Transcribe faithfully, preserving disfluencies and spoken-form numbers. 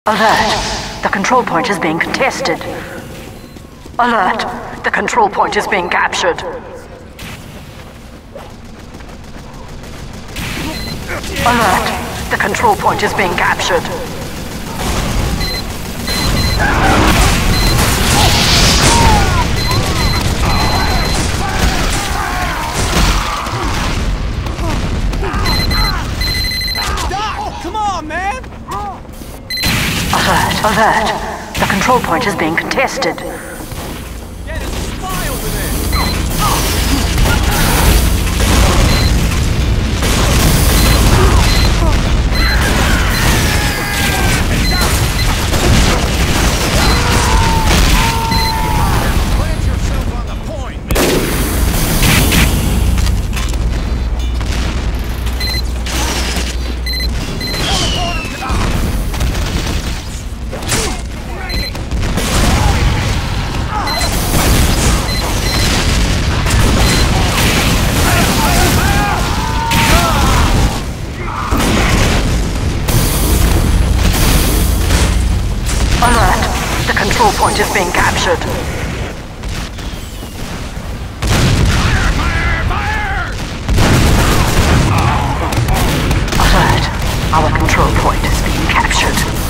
Alert! The control point is being contested. Alert! The control point is being captured. Alert! The control point is being captured. Doc! Come on, man! Alert! Alert! The control point is being contested. Yeah, there's a spy over there! Plant yourself on the point, man! Teleport him to the... Alert! The control point is being captured. Alert! Our control point is being captured.